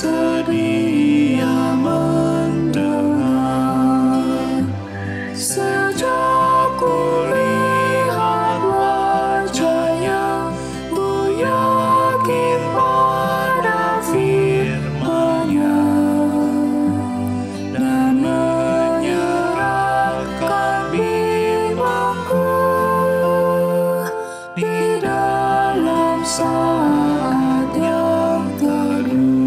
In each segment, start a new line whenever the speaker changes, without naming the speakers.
sedia mendengar. Sejak kulihat wajahnya, ku yakin pada firman-Nya dan menyerahkan bimbangku di dalam saat yang teduh.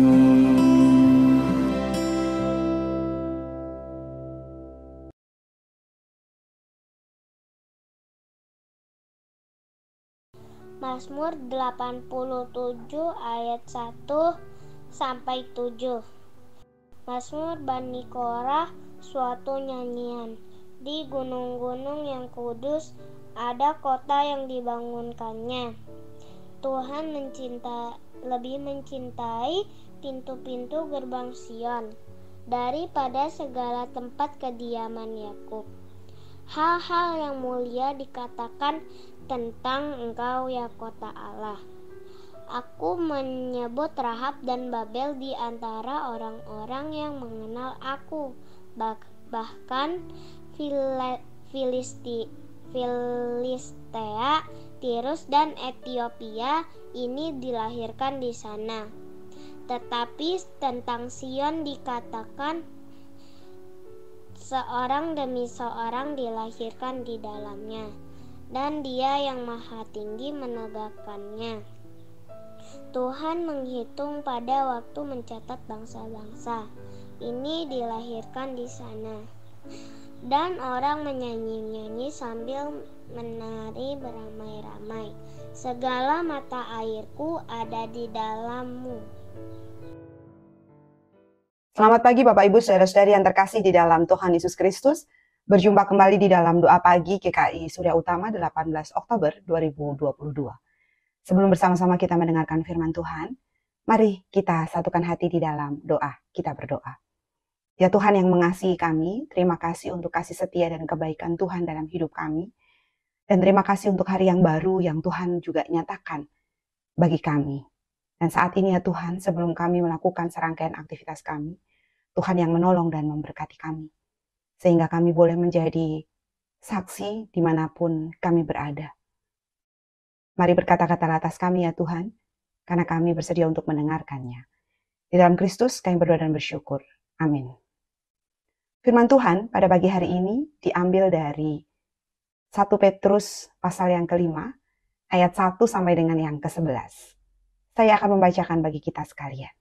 Mazmur 87 ayat 1 sampai 7. Mazmur Bani Korah, suatu nyanyian. Di gunung-gunung yang kudus ada kota yang dibangunkannya. Tuhan lebih mencintai pintu-pintu gerbang Sion daripada segala tempat kediaman Yakub. Hal-hal yang mulia dikatakan tentang Engkau, ya kota Allah. Aku menyebut Rahab dan Babel di antara orang-orang yang mengenal aku. Bahkan Filistea, Tirus dan Etiopia ini dilahirkan di sana. Tetapi tentang Sion dikatakan, seorang demi seorang dilahirkan di dalamnya, dan Dia yang Maha Tinggi menegakkannya. Tuhan menghitung pada waktu mencatat bangsa-bangsa ini dilahirkan di sana. Dan orang menyanyi-nyanyi sambil menari beramai-ramai. Segala mata airku ada di dalam-Mu.
Selamat pagi Bapak Ibu Saudara-saudari yang terkasih di dalam Tuhan Yesus Kristus. Berjumpa kembali di dalam doa pagi GKI Surya Utama 18 Oktober 2022. Sebelum bersama-sama kita mendengarkan firman Tuhan, mari kita satukan hati di dalam doa. Kita berdoa. Ya Tuhan yang mengasihi kami, terima kasih untuk kasih setia dan kebaikan Tuhan dalam hidup kami. Dan terima kasih untuk hari yang baru yang Tuhan juga nyatakan bagi kami. Dan saat ini ya Tuhan, sebelum kami melakukan serangkaian aktivitas kami, Tuhan yang menolong dan memberkati kami. Sehingga kami boleh menjadi saksi dimanapun kami berada. Mari berkata-kata atas kami ya Tuhan, karena kami bersedia untuk mendengarkannya. Di dalam Kristus kami berdoa dan bersyukur. Amin. Firman Tuhan pada pagi hari ini diambil dari 1 Petrus pasal yang kelima, ayat 1 sampai dengan yang ke-11. Saya akan membacakan bagi kita sekalian.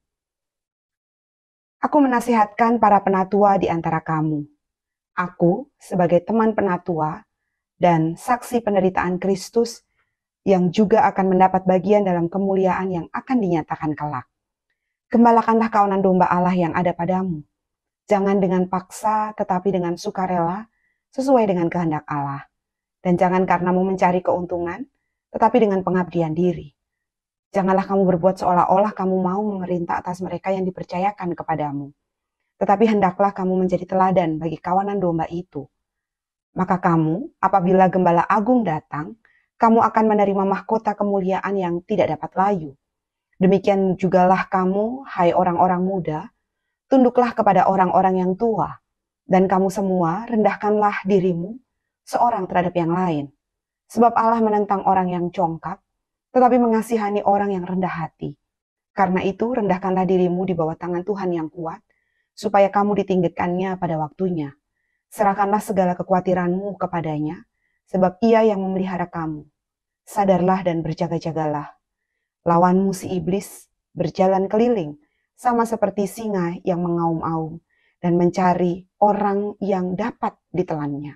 Aku menasihatkan para penatua di antara kamu. Aku sebagai teman penatua dan saksi penderitaan Kristus yang juga akan mendapat bagian dalam kemuliaan yang akan dinyatakan kelak. Gembalakanlah kawanan domba Allah yang ada padamu. Jangan dengan paksa tetapi dengan sukarela sesuai dengan kehendak Allah. Dan jangan karena mau mencari keuntungan tetapi dengan pengabdian diri. Janganlah kamu berbuat seolah-olah kamu mau memerintah atas mereka yang dipercayakan kepadamu. Tetapi hendaklah kamu menjadi teladan bagi kawanan domba itu. Maka kamu, apabila Gembala Agung datang, kamu akan menerima mahkota kemuliaan yang tidak dapat layu. Demikian jugalah kamu, hai orang-orang muda, tunduklah kepada orang-orang yang tua, dan kamu semua rendahkanlah dirimu seorang terhadap yang lain. Sebab Allah menentang orang yang congkak, tetapi mengasihani orang yang rendah hati. Karena itu rendahkanlah dirimu di bawah tangan Tuhan yang kuat, supaya kamu ditinggikannya pada waktunya. Serahkanlah segala kekhawatiranmu kepadanya, sebab Ia yang memelihara kamu. Sadarlah dan berjaga-jagalah. Lawanmu si iblis berjalan keliling, sama seperti singa yang mengaum-aum dan mencari orang yang dapat ditelannya.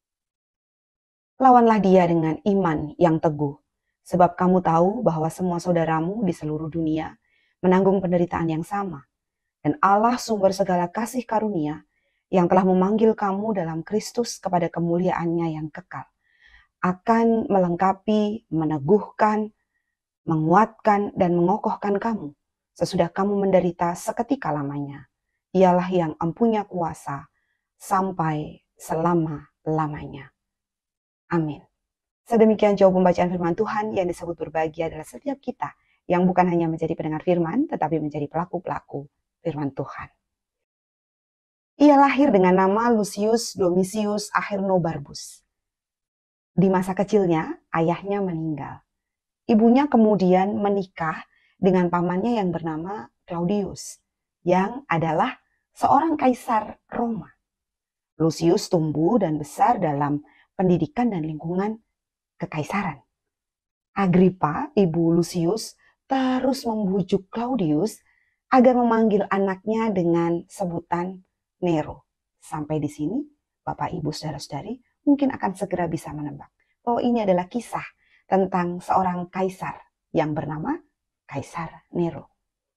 Lawanlah dia dengan iman yang teguh, sebab kamu tahu bahwa semua saudaramu di seluruh dunia menanggung penderitaan yang sama. Dan Allah sumber segala kasih karunia yang telah memanggil kamu dalam Kristus kepada kemuliaan-Nya yang kekal, akan melengkapi, meneguhkan, menguatkan, dan mengokohkan kamu sesudah kamu menderita seketika lamanya. Ialah yang empunya kuasa sampai selama-lamanya. Amin. Sedemikian jauh pembacaan firman Tuhan. Yang disebut berbahagia adalah setiap kita yang bukan hanya menjadi pendengar firman, tetapi menjadi pelaku-pelaku firman Tuhan. Ia lahir dengan nama Lucius Domitius Ahenobarbus. Di masa kecilnya, ayahnya meninggal. Ibunya kemudian menikah dengan pamannya yang bernama Claudius, yang adalah seorang kaisar Roma. Lucius tumbuh dan besar dalam pendidikan dan lingkungan kekaisaran. Agrippa, ibu Lucius, terus membujuk Claudius agar memanggil anaknya dengan sebutan Nero. Sampai di sini, Bapak, Ibu, Saudara-saudari mungkin akan segera bisa menebak bahwa ini adalah kisah tentang seorang kaisar yang bernama Kaisar Nero.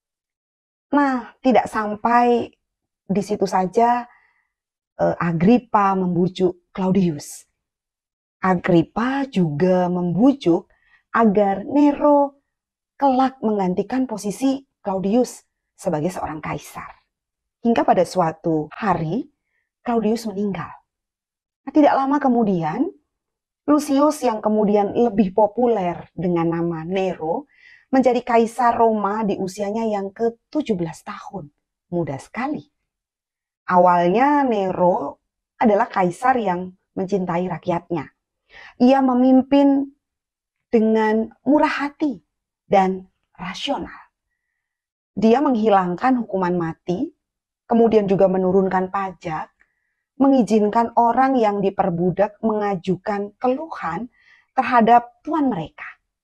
Nah, tidak sampai di situ saja Agrippa membujuk Claudius. Agrippa juga membujuk agar Nero kelak menggantikan posisi Claudius sebagai seorang kaisar. Hingga pada suatu hari, Claudius meninggal. Nah, tidak lama kemudian, Lucius yang kemudian lebih populer dengan nama Nero, menjadi kaisar Roma di usianya yang ke-17 tahun. Muda sekali. Awalnya Nero adalah kaisar yang mencintai rakyatnya. Ia memimpin dengan murah hati dan rasional. Dia menghilangkan hukuman mati, kemudian juga menurunkan pajak, mengizinkan orang yang diperbudak mengajukan keluhan terhadap tuan mereka.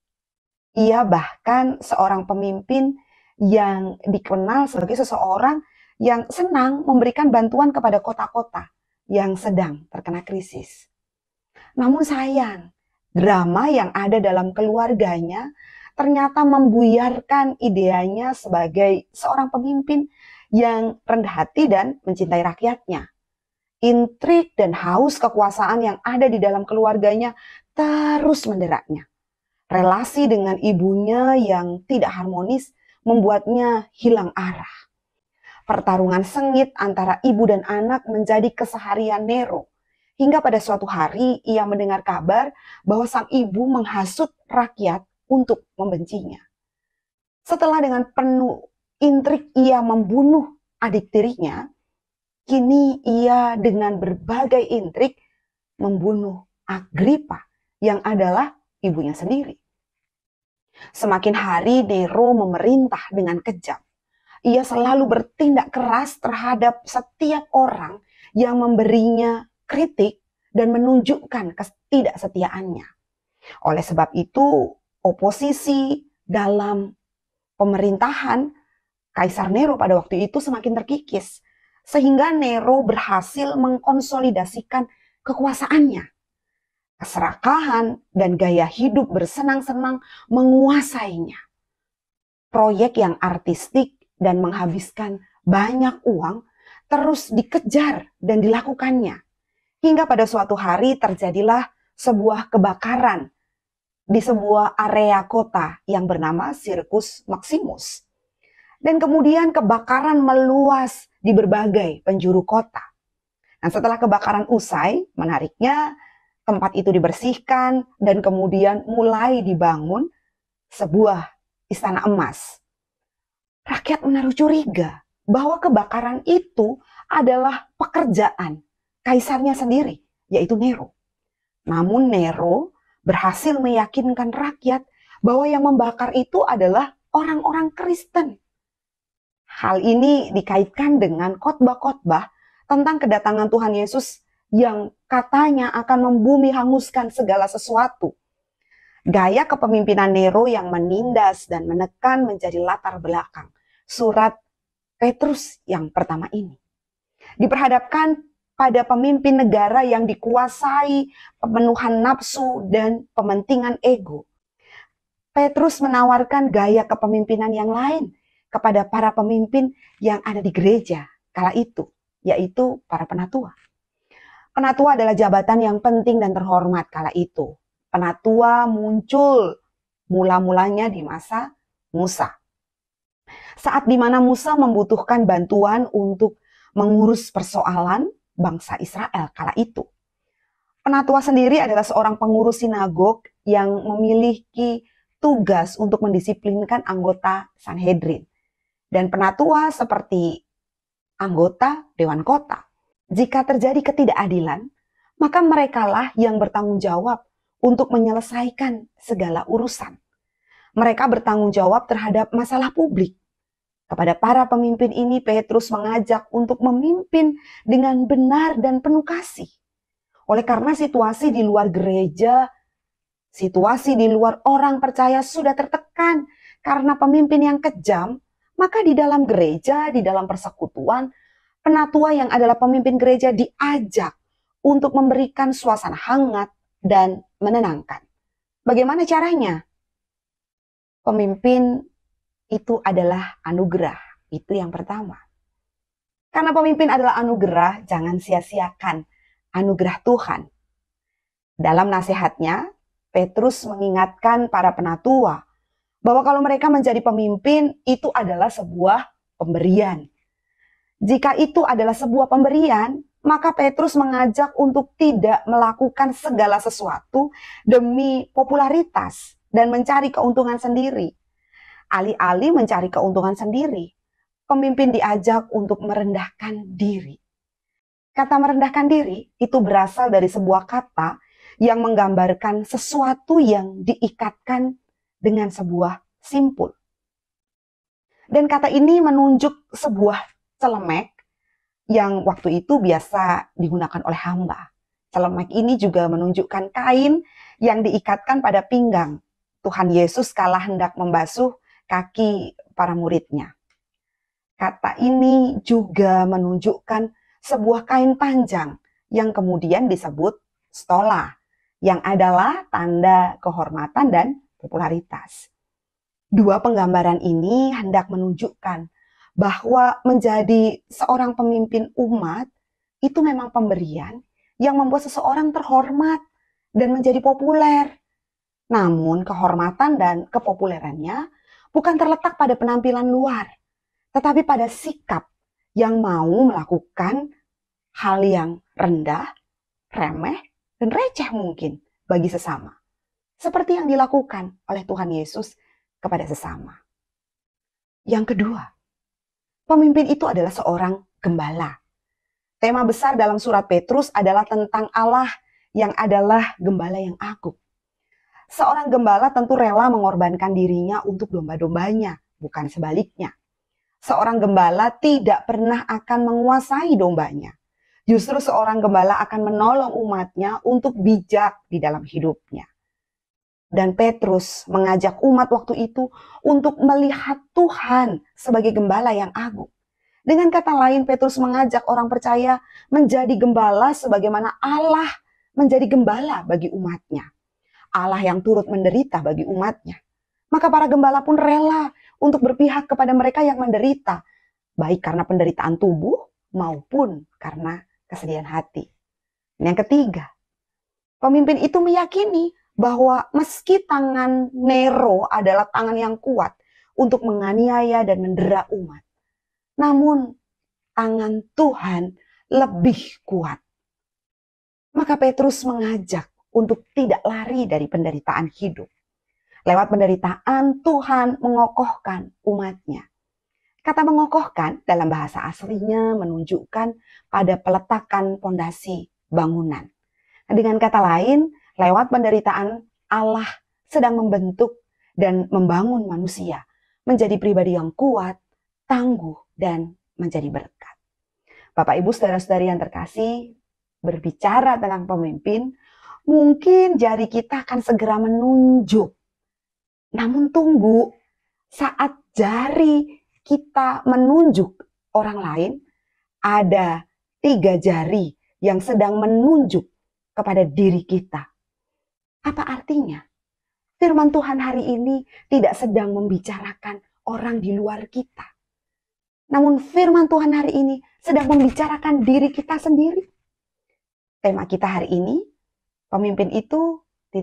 Ia bahkan seorang pemimpin yang dikenal sebagai seseorang yang senang memberikan bantuan kepada kota-kota yang sedang terkena krisis. Namun sayang, drama yang ada dalam keluarganya ternyata membuyarkan ideanya sebagai seorang pemimpin yang rendah hati dan mencintai rakyatnya. Intrik dan haus kekuasaan yang ada di dalam keluarganya terus menderaknya. Relasi dengan ibunya yang tidak harmonis membuatnya hilang arah. Pertarungan sengit antara ibu dan anak menjadi keseharian Nero. Hingga pada suatu hari ia mendengar kabar bahwa sang ibu menghasut rakyat untuk membencinya. Setelah dengan penuh intrik ia membunuh adik tirinya, kini ia dengan berbagai intrik membunuh Agrippa yang adalah ibunya sendiri. Semakin hari Nero memerintah dengan kejam. Ia selalu bertindak keras terhadap setiap orang yang memberinya kritik dan menunjukkan ketidaksetiaannya. Oleh sebab itu, oposisi dalam pemerintahan Kaisar Nero pada waktu itu semakin terkikis, sehingga Nero berhasil mengkonsolidasikan kekuasaannya. Keserakahan dan gaya hidup bersenang-senang menguasainya. Proyek yang artistik dan menghabiskan banyak uang terus dikejar dan dilakukannya. Hingga pada suatu hari terjadilah sebuah kebakaran di sebuah area kota yang bernama Circus Maximus. Dan kemudian kebakaran meluas di berbagai penjuru kota. Nah, setelah kebakaran usai, menariknya tempat itu dibersihkan dan kemudian mulai dibangun sebuah istana emas. Rakyat menaruh curiga bahwa kebakaran itu adalah pekerjaan kaisarnya sendiri, yaitu Nero. Namun Nero berhasil meyakinkan rakyat bahwa yang membakar itu adalah orang-orang Kristen. Hal ini dikaitkan dengan khotbah-khotbah tentang kedatangan Tuhan Yesus yang katanya akan membumi hanguskan segala sesuatu. Gaya kepemimpinan Nero yang menindas dan menekan menjadi latar belakang surat Petrus yang pertama ini. Diperhadapkan pada pemimpin negara yang dikuasai pemenuhan nafsu dan kepentingan ego. Petrus menawarkan gaya kepemimpinan yang lain kepada para pemimpin yang ada di gereja kala itu, yaitu para penatua. Penatua adalah jabatan yang penting dan terhormat kala itu. Penatua muncul mula-mulanya di masa Musa. Saat di mana Musa membutuhkan bantuan untuk mengurus persoalan bangsa Israel kala itu. Penatua sendiri adalah seorang pengurus sinagog yang memiliki tugas untuk mendisiplinkan anggota Sanhedrin. dan penatua seperti anggota Dewan Kota. Jika terjadi ketidakadilan, maka merekalah yang bertanggung jawab untuk menyelesaikan segala urusan. Mereka bertanggung jawab terhadap masalah publik. Kepada para pemimpin ini, Petrus mengajak untuk memimpin dengan benar dan penuh kasih. Oleh karena situasi di luar gereja, situasi di luar orang percaya sudah tertekan karena pemimpin yang kejam, maka di dalam gereja, di dalam persekutuan, penatua yang adalah pemimpin gereja diajak untuk memberikan suasana hangat dan menenangkan. Bagaimana caranya? Pemimpin itu adalah anugerah. Itu yang pertama. Karena pemimpin adalah anugerah, jangan sia-siakan anugerah Tuhan. Dalam nasihatnya, Petrus mengingatkan para penatua bahwa kalau mereka menjadi pemimpin, itu adalah sebuah pemberian. Jika itu adalah sebuah pemberian, maka Petrus mengajak untuk tidak melakukan segala sesuatu demi popularitas dan mencari keuntungan sendiri. Alih-alih mencari keuntungan sendiri, pemimpin diajak untuk merendahkan diri. Kata merendahkan diri itu berasal dari sebuah kata yang menggambarkan sesuatu yang diikatkan dengan sebuah simpul. Dan kata ini menunjuk sebuah celemek yang waktu itu biasa digunakan oleh hamba. Celemek ini juga menunjukkan kain yang diikatkan pada pinggang Tuhan Yesus kala hendak membasuh kaki para muridnya. Kata ini juga menunjukkan sebuah kain panjang yang kemudian disebut stola, yang adalah tanda kehormatan dan popularitas. Dua penggambaran ini hendak menunjukkan bahwa menjadi seorang pemimpin umat itu memang pemberian yang membuat seseorang terhormat dan menjadi populer. Namun kehormatan dan kepopulerannya bukan terletak pada penampilan luar, tetapi pada sikap yang mau melakukan hal yang rendah, remeh, dan receh mungkin bagi sesama. Seperti yang dilakukan oleh Tuhan Yesus kepada sesama. Yang kedua, pemimpin itu adalah seorang gembala. Tema besar dalam surat Petrus adalah tentang Allah yang adalah gembala yang agung. Seorang gembala tentu rela mengorbankan dirinya untuk domba-dombanya, bukan sebaliknya. Seorang gembala tidak pernah akan menguasai dombanya. Justru seorang gembala akan menolong umatnya untuk bijak di dalam hidupnya. Dan Petrus mengajak umat waktu itu untuk melihat Tuhan sebagai gembala yang agung. Dengan kata lain, Petrus mengajak orang percaya menjadi gembala sebagaimana Allah menjadi gembala bagi umatnya. Allah yang turut menderita bagi umatnya. Maka para gembala pun rela untuk berpihak kepada mereka yang menderita, baik karena penderitaan tubuh maupun karena kesedihan hati. Dan yang ketiga, pemimpin itu meyakini bahwa meski tangan Nero adalah tangan yang kuat untuk menganiaya dan mendera umat, namun tangan Tuhan lebih kuat. Maka Petrus mengajak untuk tidak lari dari penderitaan hidup. Lewat penderitaan, Tuhan mengokohkan umatnya. Kata mengokohkan dalam bahasa aslinya menunjukkan pada peletakan pondasi bangunan. Dengan kata lain, lewat penderitaan Allah sedang membentuk dan membangun manusia menjadi pribadi yang kuat, tangguh, dan menjadi berkat. Bapak, Ibu, saudara-saudari yang terkasih, berbicara tentang pemimpin, mungkin jari kita akan segera menunjuk. Namun tunggu, saat jari kita menunjuk orang lain, ada 3 jari yang sedang menunjuk kepada diri kita. Apa artinya? Firman Tuhan hari ini tidak sedang membicarakan orang di luar kita. Namun firman Tuhan hari ini sedang membicarakan diri kita sendiri. Tema kita hari ini, pemimpin itu ...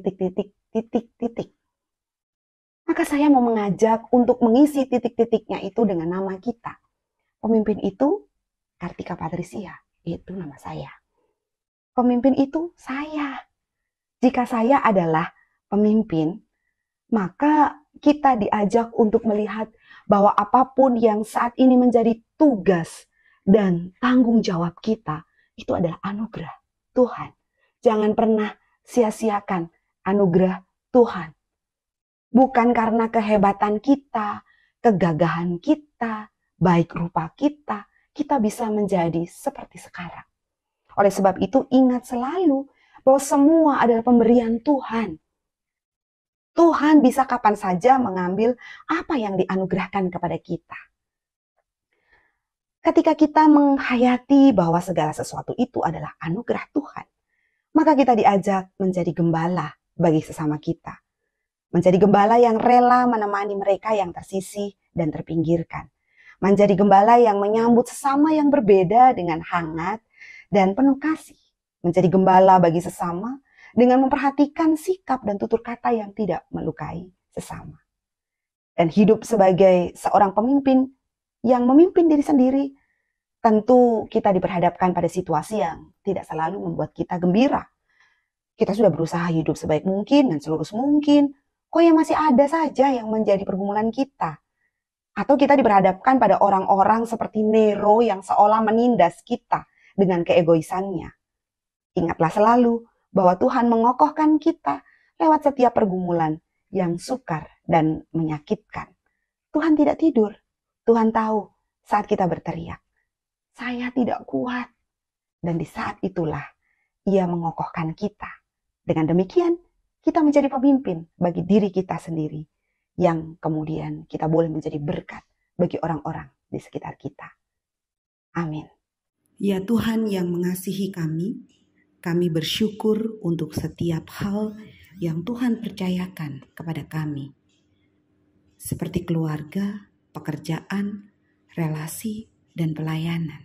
Maka saya mau mengajak untuk mengisi titik-titiknya itu dengan nama kita. Pemimpin itu Kartika Patricia, itu nama saya. Pemimpin itu saya. Jika saya adalah pemimpin, maka kita diajak untuk melihat bahwa apapun yang saat ini menjadi tugas dan tanggung jawab kita, itu adalah anugerah Tuhan. Jangan pernah sia-siakan anugerah Tuhan. Bukan karena kehebatan kita, kegagahan kita, baik rupa kita bisa menjadi seperti sekarang. Oleh sebab itu, ingat selalu bahwa semua adalah pemberian Tuhan. Tuhan bisa kapan saja mengambil apa yang dianugerahkan kepada kita. Ketika kita menghayati bahwa segala sesuatu itu adalah anugerah Tuhan, maka kita diajak menjadi gembala bagi sesama kita. Menjadi gembala yang rela menemani mereka yang tersisih dan terpinggirkan. Menjadi gembala yang menyambut sesama yang berbeda dengan hangat dan penuh kasih. Menjadi gembala bagi sesama dengan memperhatikan sikap dan tutur kata yang tidak melukai sesama. Dan hidup sebagai seorang pemimpin yang memimpin diri sendiri, tentu kita diperhadapkan pada situasi yang tidak selalu membuat kita gembira. Kita sudah berusaha hidup sebaik mungkin dan selurus mungkin, kok ya masih ada saja yang menjadi pergumulan kita. Atau kita diperhadapkan pada orang-orang seperti Nero yang seolah menindas kita dengan keegoisannya. Ingatlah selalu bahwa Tuhan mengokohkan kita lewat setiap pergumulan yang sukar dan menyakitkan. Tuhan tidak tidur. Tuhan tahu saat kita berteriak, "Saya tidak kuat." Dan di saat itulah Ia mengokohkan kita. Dengan demikian, kita menjadi pemimpin bagi diri kita sendiri, yang kemudian kita boleh menjadi berkat bagi orang-orang di sekitar kita. Amin. Ya Tuhan yang mengasihi kami bersyukur untuk setiap hal yang Tuhan percayakan kepada kami. Seperti keluarga, pekerjaan, relasi, dan pelayanan.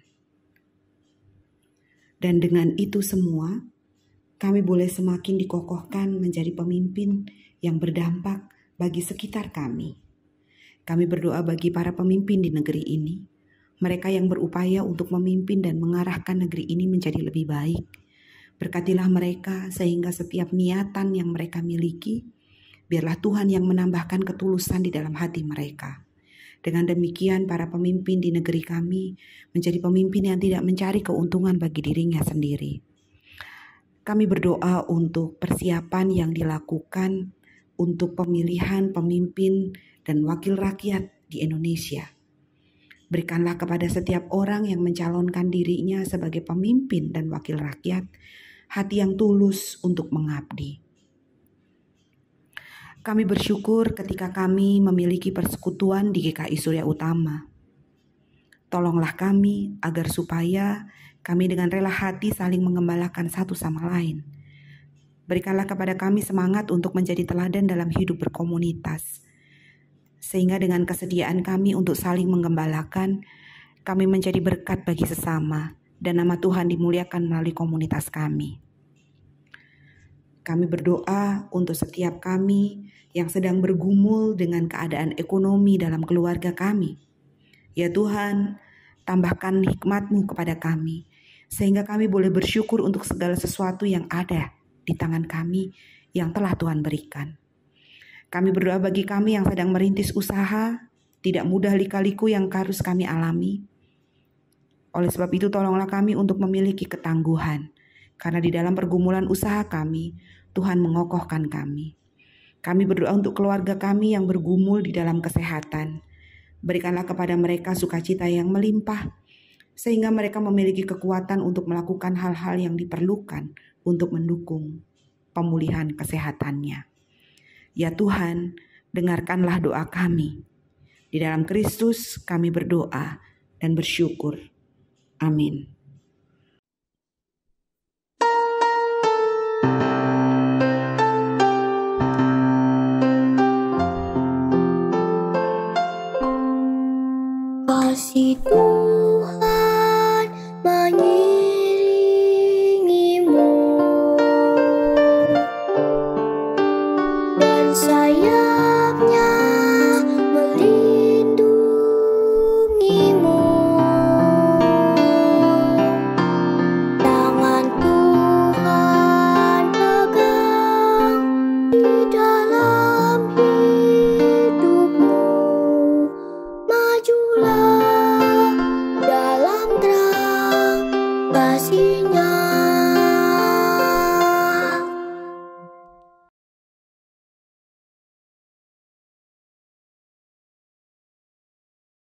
Dan dengan itu semua, kami boleh semakin dikokohkan menjadi pemimpin yang berdampak bagi sekitar kami. Kami berdoa bagi para pemimpin di negeri ini, mereka yang berupaya untuk memimpin dan mengarahkan negeri ini menjadi lebih baik. Berkatilah mereka sehingga setiap niatan yang mereka miliki, biarlah Tuhan yang menambahkan ketulusan di dalam hati mereka. Dengan demikian para pemimpin di negeri kami menjadi pemimpin yang tidak mencari keuntungan bagi dirinya sendiri. Kami berdoa untuk persiapan yang dilakukan untuk pemilihan pemimpin dan wakil rakyat di Indonesia. Berikanlah kepada setiap orang yang mencalonkan dirinya sebagai pemimpin dan wakil rakyat hati yang tulus untuk mengabdi. Kami bersyukur ketika kami memiliki persekutuan di GKI Surya Utama. Tolonglah kami agar supaya kami dengan rela hati saling mengembalakan satu sama lain. Berikanlah kepada kami semangat untuk menjadi teladan dalam hidup berkomunitas. Sehingga dengan kesediaan kami untuk saling menggembalakan, kami menjadi berkat bagi sesama dan nama Tuhan dimuliakan melalui komunitas kami. Kami berdoa untuk setiap kami yang sedang bergumul dengan keadaan ekonomi dalam keluarga kami. Ya Tuhan, tambahkan hikmat-Mu kepada kami, sehingga kami boleh bersyukur untuk segala sesuatu yang ada di tangan kami yang telah Tuhan berikan. Kami berdoa bagi kami yang sedang merintis usaha, tidak mudah lika-liku yang harus kami alami. Oleh sebab itu tolonglah kami untuk memiliki ketangguhan, karena di dalam pergumulan usaha kami, Tuhan mengokohkan kami. Kami berdoa untuk keluarga kami yang bergumul di dalam kesehatan. Berikanlah kepada mereka sukacita yang melimpah, sehingga mereka memiliki kekuatan untuk melakukan hal-hal yang diperlukan untuk mendukung pemulihan kesehatannya. Ya Tuhan, dengarkanlah doa kami. Di dalam Kristus kami berdoa dan bersyukur. Amin.
Kasih Tuhan mengiringimu dan sayapnya melindungimu. Tangan Tuhan pegang di dalam hidup. kasih-Nya